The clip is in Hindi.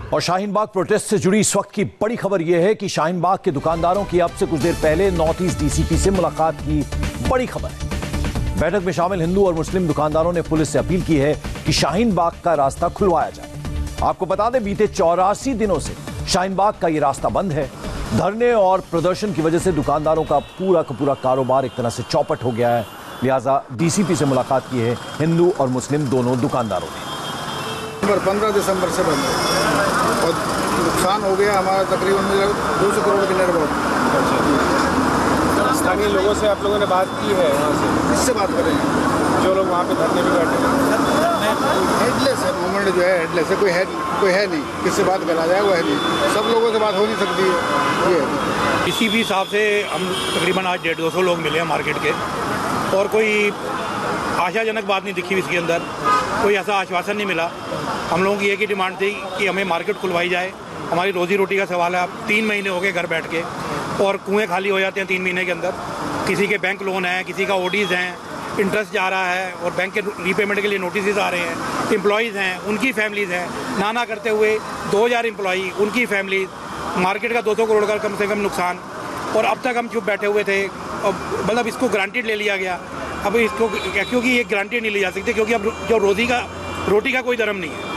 और शाहीन बाग प्रोटेस्ट से जुड़ी इस वक्त की बड़ी खबर यह है कि शाहीन बाग के दुकानदारों की अब से कुछ देर पहले नॉर्थ ईस्ट डीसीपी से मुलाकात की बड़ी खबर है। बैठक में शामिल हिंदू और मुस्लिम दुकानदारों ने पुलिस से अपील की है कि शाहीन बाग का रास्ता खुलवाया जाए। आपको बता दें, बीते 84 दिनों से शाहीन बाग का यह रास्ता बंद है। धरने और प्रदर्शन की वजह से दुकानदारों का पूरा कारोबार एक तरह से चौपट हो गया है। लिहाजा डीसीपी से मुलाकात की है हिंदू और मुस्लिम दोनों दुकानदारों ने। 15 दिसंबर से बंद है और नुकसान हो गया हमारा तकरीबन 200 करोड़ के नियर अबाउट। स्थानीय लोगों से आप लोगों ने बात की है? वहाँ से किससे बात करेंगे? जो लोग वहाँ पे धरने पे बैठे हैं। हेडलेस है मूवमेंट, जो है हेडलेस है, कोई है नहीं। किससे बात करा जाए वो है नहीं, सब लोगों से बात हो नहीं सकती है। ये किसी भी हिसाब से हम तकरीबन आज 150-200 लोग मिले हैं मार्केट के, और कोई आशाजनक बात नहीं दिखी इसके अंदर, कोई ऐसा आश्वासन नहीं मिला। हम लोगों की एक ही डिमांड थी कि हमें मार्केट खुलवाई जाए। हमारी रोजी रोटी का सवाल है। अब 3 महीने हो गए घर बैठ के और कुएँ खाली हो जाते हैं 3 महीने के अंदर। किसी के बैंक लोन हैं, किसी का ओडीज़ हैं, इंटरेस्ट जा रहा है और बैंक के रीपेमेंट के लिए नोटिस आ रहे हैं। एम्प्लॉयज़ हैं, उनकी फैमिलीज़ हैं, नाना करते हुए 2000 एम्प्लॉई, उनकी फैमिली, मार्केट का 200 करोड़ का कम से कम नुकसान। और अब तक हम चुप बैठे हुए थे। मतलब इसको ग्रांटेड ले लिया गया। अब इसको क्योंकि ये ग्रांटेड नहीं ली जा सकती, क्योंकि अब जो रोटी का कोई धर्म नहीं है।